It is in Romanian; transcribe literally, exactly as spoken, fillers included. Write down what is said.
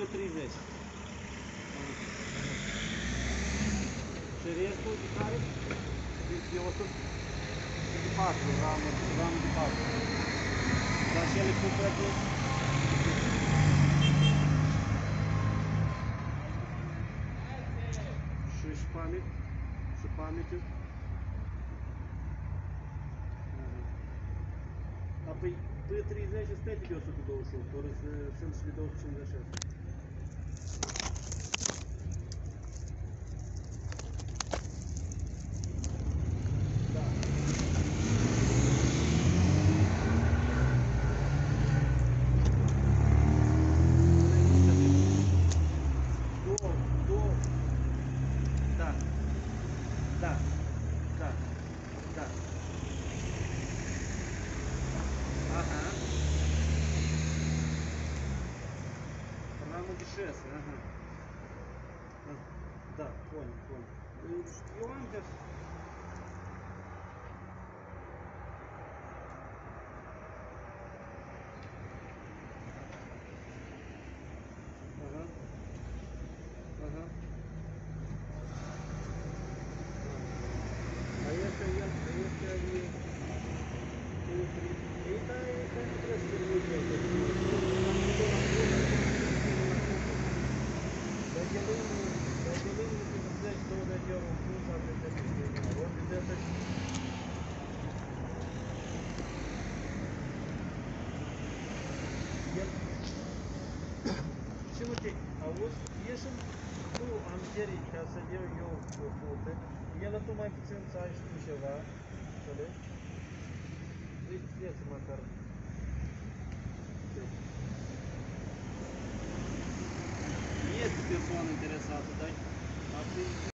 treizeci. Și restul de care? De o sută patru, ramuri, ramuri de patru. Dar și ele complete. Și șpanic, și panică. Apoi, P treizeci este de o sută douăzeci și opt, ori sunt și de două sute cincizeci și șase. Da, da, da. Ага. Раму дешевле, ага. Да, понял, понял. Иван сейчас. Ага. Ага. А если я, если они это, это не просто люди, Timothy, auzi, ieși tu am cerit ca să deu eu o pută, el tu mai puțin să ai și tu ceva, înțelegi? Uite, măcar. Este persoană interesată, dai?